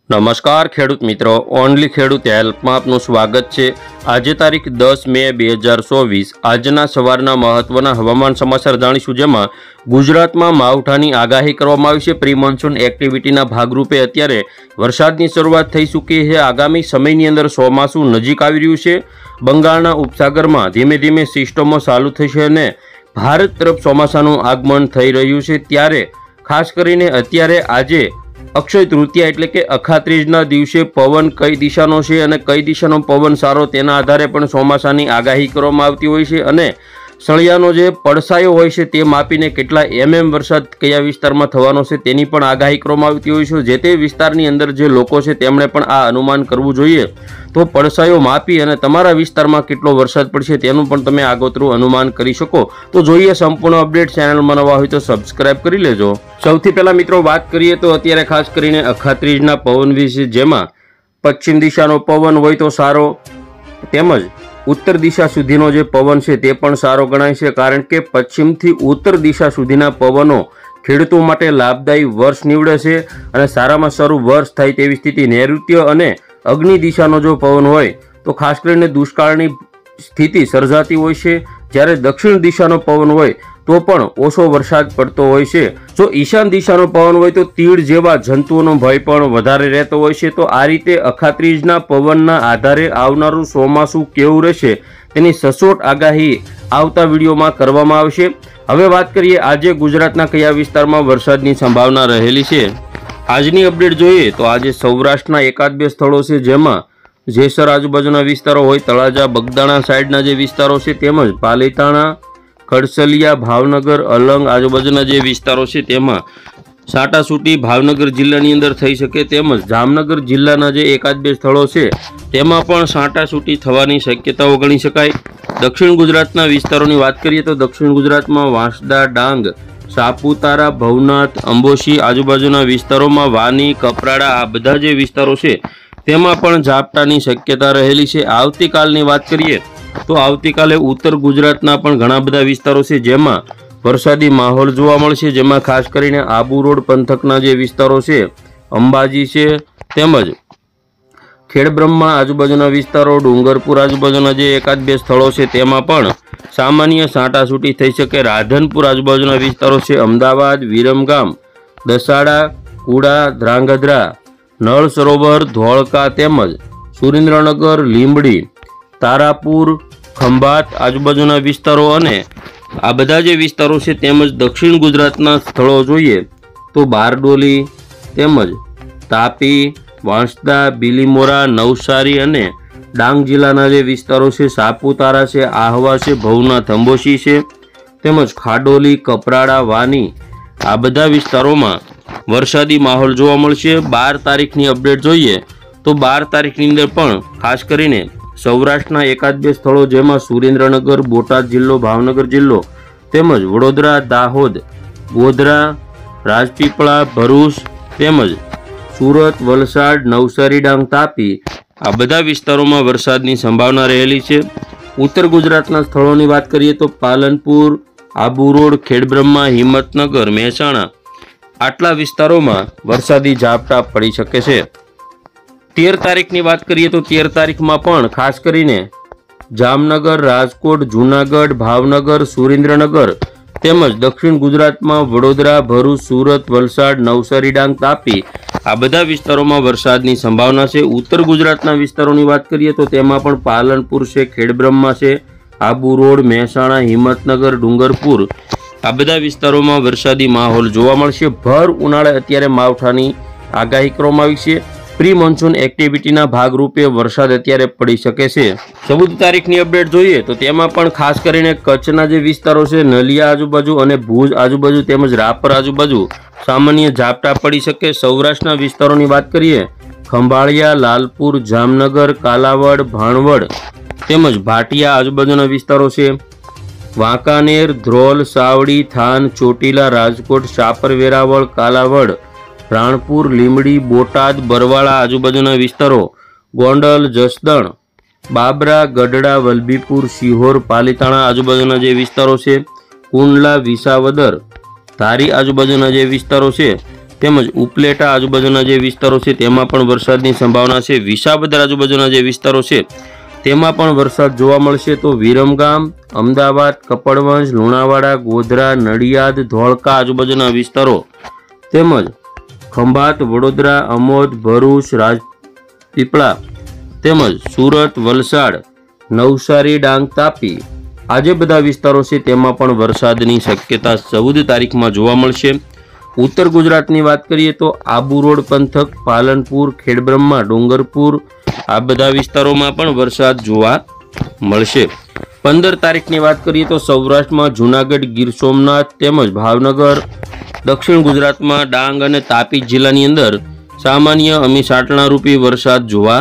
નમસ્કાર ખેડૂત મિત્રો, ઓનલી ખેડૂત હેલ્પમાં આપનું સ્વાગત છે। આજે તારીખ 10 મે 2024 આજના સવારના મહત્વના હવામાન સમાચાર જાણીશું, જેમાં ગુજરાતમાં માવઠાની આગાહી કરવામાં આવી છે। પ્રી મોન્સૂન એક્ટિવિટીના ભાગરૂપે અત્યારે વરસાદની શરૂઆત થઈ ચૂકી છે। આગામી સમયની અંદર ચોમાસું નજીક આવી રહ્યું છે। બંગાળના ઉપસાગરમાં ધીમે ધીમે સિસ્ટમો ચાલુ થશે અને ભારત તરફ ચોમાસાનું આગમન થઈ રહ્યું છે। ત્યારે ખાસ કરીને અત્યારે આજે અક્ષય તૃતીયા એટલે કે અખાત્રીજના દિવસે પવન કઈ દિશાનો છે અને કઈ દિશાનો પવન સારો તેના આધારે પણ ચોમાસાની આગાહી કરવામાં આવતી હોય છે અને સળિયાનો જે પડછાયો હોય છે તે માપીને કેટલા mm વરસાદ કયા વિસ્તારમાં થવાનો છે તેની પણ આગાહી કરવામાં આવતી હોય છે। જે તે વિસ્તારની અંદર જે લોકો છે તેમણે પણ આ અનુમાન કરવું જોઈએ। તો પડછાયો માપી અને તમારા વિસ્તારમાં કેટલો વરસાદ પડશે તેનું પણ તમે આગોતરું અનુમાન કરી શકો। તો જોઈએ સંપૂર્ણ અપડેટ। ચેનલમાં નવા હોય તો સબસ્ક્રાઇબ કરી લેજો। સૌથી પહેલા મિત્રો વાત કરીએ તો અત્યારે ખાસ કરીને અખાત્રીજના પવન વિશે, જેમાં પશ્ચિમ દિશાનો પવન હોય તો સારો, તેમજ ઉત્તર દિશા સુધીનો જે પવન છે તે પણ સારો ગણાય છે, કારણ કે પશ્ચિમથી ઉત્તર દિશા સુધીના પવનો ખેડૂતો માટે લાભદાયી વર્ષ નીવડે છે અને સારામાં સારું વર્ષ થાય તેવી સ્થિતિ। નૈઋત્ય અને અગ્નિ દિશાનો જો પવન હોય તો ખાસ કરીને દુષ્કાળની સ્થિતિ સર્જાતી હોય છે, જ્યારે દક્ષિણ દિશાનો પવન હોય તો પણ ઓછો વરસાદ પડતો હોય છે। જો ઈશાન દિશાનો પવન હોય તો તીડ જેવા જંતુઓનો ભય પણ વધારે રહેતો હોય છે। તો આ રીતે અખાત્રીજના પવનના આધારે આવનારું ચોમાસું કેવું રહેશે તેની સચોટ આગાહી આવતા વિડીયોમાં કરવામાં આવશે। હવે વાત કરીએ આજે ગુજરાતના કયા વિસ્તારમાં વરસાદની સંભાવના રહેલી છે। આજની અપડેટ જોઈએ તો આજે સૌરાષ્ટ્રના એકાદ બે સ્થળો છે, જેમાં જેસર આજુબાજુના વિસ્તારો હોય, તળાજા બગદાણા સાઈડના જે વિસ્તારો છે, તેમજ પાલીતાણા, ખડસલિયા, ભાવનગર, અલંગ આજુબાજુના જે વિસ્તારો છે તેમાં છાંટાછૂટી ભાવનગર જિલ્લાની અંદર થઈ શકે, તેમજ જામનગર જિલ્લાના જે એકાદ બે સ્થળો છે તેમાં પણ છાંટાછૂટી થવાની શક્યતાઓ ગણી શકાય। દક્ષિણ ગુજરાતના વિસ્તારોની વાત કરીએ તો દક્ષિણ ગુજરાતમાં વાંસદા, ડાંગ, સાપુતારા, ભવનાથ, અંબોશી આજુબાજુના વિસ્તારોમાં વાની, કપરાડા આ બધા જે વિસ્તારો છે તેમાં પણ ઝાપટાની શક્યતા રહેલી છે। આવતીકાલની વાત કરીએ તો આવતીકાલે ઉત્તર ગુજરાતના પણ ઘણા બધા વિસ્તારો છે જેમાં વરસાદી માહોલ જોવા મળશે, જેમાં ખાસ કરીને આબુ રોડ પંથકના જે વિસ્તારો છે, અંબાજી છે, તેમજ ખેડબ્રહ્મા આજુબાજુના વિસ્તારો, ડુંગરપુર આજુબાજુના જે એકાદ બે સ્થળો છે તેમાં પણ સામાન્ય છાંટાછૂટી થઈ શકે। રાધનપુર આજુબાજુના વિસ્તારો છે, અમદાવાદ, વિરમગામ, દસાડા, કુડા, ધ્રાંગધ્રા, નળ સરોવર, ધોળકા, તેમજ સુરેન્દ્રનગર, લીંબડી, તારાપુર, ખંભાત આજુબાજુના વિસ્તારો અને આ બધા જે વિસ્તારો છે, તેમજ દક્ષિણ ગુજરાતના સ્થળો જોઈએ તો બારડોલી, તેમજ તાપી, વાંસદા, બિલીમોરા, નવસારી અને ડાંગ જિલ્લાના જે વિસ્તારો છે, સાપુતારા છે, આહવા છે, ભવનાથ, અંબોશી છે, તેમજ ખાડોલી, કપરાડા, વાની આ બધા વિસ્તારોમાં વરસાદી માહોલ જોવા મળશે। 12 તારીખની અપડેટ જોઈએ તો 12 તારીખની અંદર પણ ખાસ કરીને સૌરાષ્ટ્રના એકાદ બે સ્થળો, જેમાં સુરેન્દ્રનગર, બોટાદ જિલ્લો, ભાવનગર જિલ્લો, તેમજ વડોદરા, દાહોદ, ગોધરા, રાજપીપળા, ભરૂચ, તેમજ સુરત, વલસાડ, નવસારી, ડાંગ, તાપી આ બધા વિસ્તારોમાં વરસાદની સંભાવના રહેલી છે। ઉત્તર ગુજરાતના સ્થળોની વાત કરીએ તો પાલનપુર, આબુ રોડ, ખેડબ્રહ્મા, હિંમતનગર, મહેસાણા આટલા વિસ્તારોમાં વરસાદી ઝાપટા પડી શકે છે। 13 તારીખની વાત કરીએ તો 13 તારીખમાં પણ ખાસ કરીને જામનગર, રાજકોટ, જૂનાગઢ, ભાવનગર, સુરેન્દ્રનગર તેમજ દક્ષિણ ગુજરાતમાં વડોદરા, ભરૂચ, સુરત, વલસાડ, નવસારી, ડાંગ, તાપી આ બધા વિસ્તારોમાં વરસાદની સંભાવના છે। ઉત્તર ગુજરાતના વિસ્તારોની વાત કરીએ તો તેમાં પણ પાલનપુર છે, ખેડબ્રહ્મા છે, આબુ રોડ, મહેસાણા, હિંમતનગર, ડુંગરપુર આ બધા વિસ્તારોમાં વરસાદી માહોલ જોવા મળશે। ભર ઉનાળે અત્યારે માવઠાની આગાહી કરવામાં આવી છે। પ્રી મોન્સૂન એક્ટિવિટીના ભાગરૂપે વરસાદ અત્યારે પડી શકે છે। 14 તારીખની અપડેટ જોઈએ તો તેમાં પણ ખાસ કરીને કચ્છના જે વિસ્તારો છે, નલિયા આજુબાજુ અને ભુજ આજુબાજુ તેમજ રાપર આજુબાજુ સામાન્ય ઝાપટા પડી શકે। સૌરાષ્ટ્રના વિસ્તારોની વાત કરીએ ખંભાળિયા, લાલપુર, જામનગર, કાલાવડ, ભાણવડ તેમજ ભાટિયા આજુબાજુના વિસ્તારો છે, વાંકાનેર, ધ્રોલ, સાવડી, થાન, ચોટીલા, રાજકોટ, શાપર, વેરાવળ, કાલાવડ, રાણપુર, લીંબડી, બોટાદ, બરવાળા આજુબાજુના વિસ્તારો, ગોંડલ, જસદણ, બાબરા, ગઢડા, વલભીપુર, સિહોર, પાલીતાણા આજુબાજુના જે વિસ્તારો છે, કુંડલા, વિસાવદર, ધારી આજુબાજુના જે વિસ્તારો છે તેમજ ઉપલેટા આજુબાજુના જે વિસ્તારો છે તેમાં પણ વરસાદની સંભાવના છે। વિસાવદર આજુબાજુના જે વિસ્તારો છે તેમાં પણ વરસાદ જોવા મળશે। તો વિરમગામ, અમદાવાદ, કપડવંજ, લુણાવાડા, ગોધરા, નડિયાદ, ધોળકા આજુબાજુના વિસ્તારો તેમજ ખંભાત, વડોદરા, અમોદ, ભરૂચ, રાજપીપળા તેમજ સુરત, વલસાડ, નવસારી, ડાંગ, તાપી આ જે બધા વિસ્તારો છે તેમાં પણ વરસાદની શક્યતા 14 તારીખમાં જોવા મળશે। ઉત્તર ગુજરાતની વાત કરીએ તો આબુ રોડ પંથક, પાલનપુર, ખેડબ્રહ્મા, ડુંગરપુર આ બધા વિસ્તારોમાં પણ વરસાદ જોવા મળશે। 15 તારીખની વાત કરીએ તો સૌરાષ્ટ્રમાં જૂનાગઢ, ગીર સોમનાથ તેમજ ભાવનગર, દક્ષિણ ગુજરાતમાં ડાંગ અને તાપી જિલ્લાની અંદર સામાન્ય અમીસાટણા રૂપી વરસાદ જોવા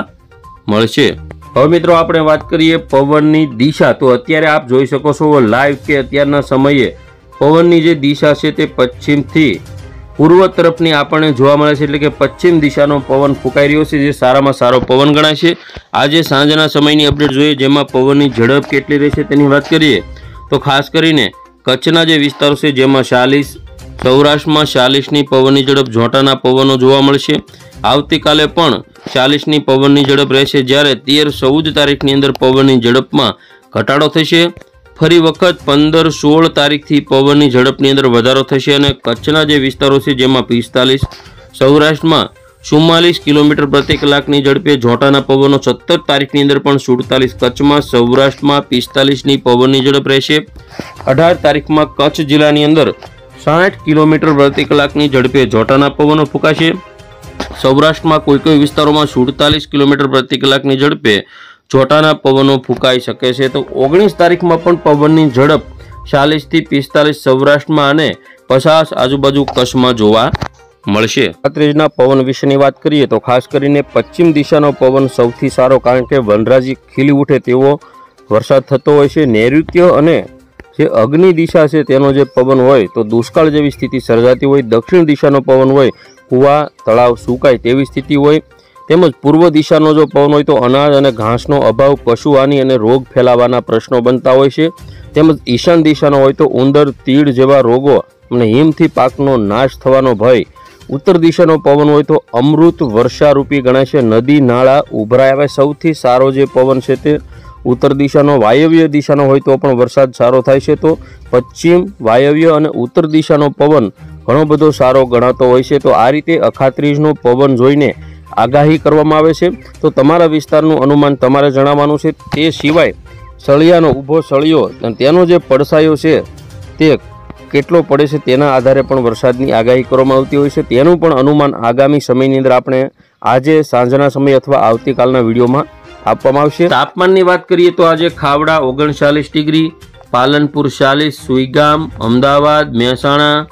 મળશે। હવે મિત્રો આપણે વાત કરીએ પવનની દિશા। તો અત્યારે આપ જોઈ શકો છો લાઈવ કે અત્યારના સમયે પવનની જે દિશા છે તે પશ્ચિમથી પૂર્વ તરફની આપણને જોવા મળે છે, એટલે કે પશ્ચિમ દિશાનો પવન ફૂંકાઈ રહ્યો છે, જે સારામાં સારો પવન ગણાય છે। આજે સાંજના સમયની અપડેટ જોઈએ, જેમાં પવનની ઝડપ કેટલી રહેશે તેની વાત કરીએ તો ખાસ કરીને કચ્છના જે વિસ્તારો છે જેમાં 40, સૌરાષ્ટ્રમાં 40ની પવનની ઝડપ, જોટાના પવનો જોવા મળશે। આવતીકાલે પણ 40ની પવનની ઝડપ રહેશે, જ્યારે 13-14 તારીખની અંદર પવનની ઝડપમાં ઘટાડો થશે। ફરી વખત 15-16 તારીખથી પવનની ઝડપની અંદર વધારો થશે અને કચ્છના જે વિસ્તારો છે જેમાં 45, સૌરાષ્ટ્રમાં 44 કિલોમીટર પ્રતિ કલાકની ઝડપે જોટાના પવનો 17 તારીખની અંદર પણ 47, કચ્છમાં, સૌરાષ્ટ્રમાં 45ની પવનની ઝડપ રહેશે। 18 તારીખમાં કચ્છ જિલ્લાની અંદર 60 કિલોમીટર પ્રતિ કલાકની ઝડપે જોટાના પવનો ફૂંકાશે। સૌરાષ્ટ્રમાં કોઈ વિસ્તારોમાં 47 કિલોમીટર પ્રતિ કલાકની ઝડપે જોટાના પવનો ફૂંકાઈ શકે છે। તો 19 તારીખમાં પણ પવનની ઝડપ 40 થી 45 સૌરાષ્ટ્રમાં અને 50 આજુબાજુ કચ્છમાં જોવા મળશે। 31ના પવન વિશેની વાત કરીએ તો ખાસ કરીને પશ્ચિમ દિશાનો પવન સૌથી સારો, કારણ કે વનરાજી ખીલી ઉઠે તેવો વરસાદ થતો હોય છે। નૈઋત્ય અને જે અગ્નિ દિશા છે તેનો જે પવન હોય તો દુષ્કાળ જેવી સ્થિતિ સર્જાતી હોય। દક્ષિણ દિશાનો પવન હોય કુવા, તળાવ સુકાય તેવી સ્થિતિ હોય। તેમજ પૂર્વ દિશાનો જો પવન હોય તો અનાજ અને ઘાસનો અભાવ, પશુહાની અને રોગ ફેલાવાના પ્રશ્નો બનતા હોય છે। તેમજ ઈશાન દિશાનો હોય તો ઉંદર, તીડ જેવા રોગો અને હિમથી પાકનો નાશ થવાનો ભય। ઉત્તર દિશાનો પવન હોય તો અમૃત વર્ષારૂપી ગણાય છે, નદી નાળા ઉભરાય આવે। સૌથી સારો જે પવન છે તે ઉત્તર દિશાનો। વાયવ્ય દિશાનો હોય તો પણ વરસાદ સારો થાય છે। તો પશ્ચિમ, વાયવ્ય અને ઉત્તર દિશાનો પવન ઘણો બધો સારો ગણાતો હોય છે। તો આ રીતે અખાત્રીજનો પવન જોઈને આગાહી કરવામાં આવે છે। તો તમારા વિસ્તારનું અનુમાન તમારે જણાવવાનું છે। તે સિવાય સળિયાનો ઊભો સળિયો તેનો જે પડછાયો છે તે કેટલો પડે છે તેના આધારે પણ વરસાદની આગાહી કરવામાં આવતી હોય છે। તેનું પણ અનુમાન આગામી સમયની અંદર આપણે આજે સાંજના સમય અથવા આવતીકાલના વિડીયોમાં આપવામાં આવશે। તાપમાનની વાત કરીએ તો આજે ખાવડા 39 ડિગ્રી, પાલનપુર 40, સુઈગામ, અમદાવાદ, મહેસાણા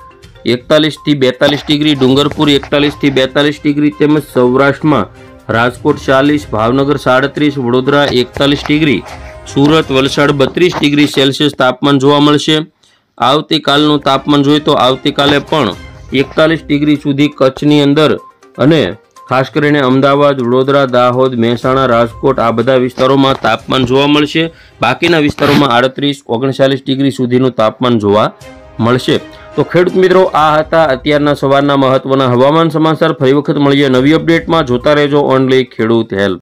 41 થી 42 ડિગ્રી, ડુંગરપુર 41 થી 42 ડિગ્રી તેમજ સૌરાષ્ટ્રમાં Rajkot 40, Bhavnagar 37, Vadodara 41 degree, Surat, Valsad 32 degree Celsius તાપમાન જોવા મળશે। આવતીકાલનું તાપમાન જોઈએ તો આવતીકાલે પણ 41 ડિગ્રી સુધી કચ્છની અંદર અને ખાસ કરીને અમદાવાદ, વડોદરા, દાહોદ, મહેસાણા, રાજકોટ આ બધા વિસ્તારોમાં તાપમાન જોવા મળશે। બાકીના વિસ્તારોમાં 38-39 ડિગ્રી સુધીનું તાપમાન જોવા મળશે। તો ખેડૂત મિત્રો, આ હતા અત્યારના સવારના મહત્વના હવામાન સમાચાર। ફરી વખત મળીએ નવી અપડેટમાં। જોતા રહેજો ઓનલી ખેડૂત હેલ્પ।